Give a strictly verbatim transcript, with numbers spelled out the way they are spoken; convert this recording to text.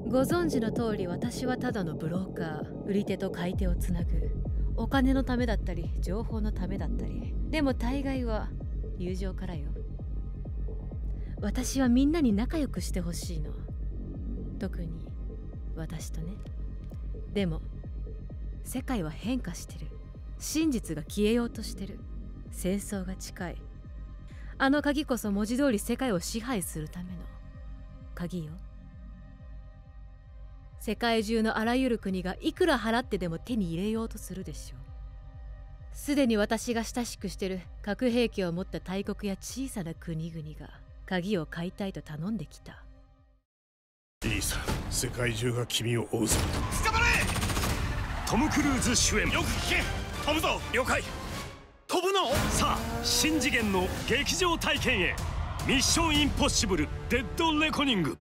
ご存知の通り、私はただのブローカー。売り手と買い手をつなぐ。お金のためだったり情報のためだったり、でも大概は友情からよ。私はみんなに仲良くしてほしいの。特に私とね。でも世界は変化してる。真実が消えようとしてる。戦争が近い。あの鍵こそ文字通り世界を支配するための鍵よ。世界中のあらゆる国がいくら払ってでも手に入れようとするでしょう。すでに私が親しくしてる核兵器を持った大国や小さな国々が鍵を買いたいと頼んできた。 いいさ、世界中が君を追うぞ。 捕まれ！トム・クルーズ主演。よく聞け！飛ぶぞ！了解！飛ぶの？さあ、新次元の劇場体験へ。ミッションインポッシブルデッドレコニング。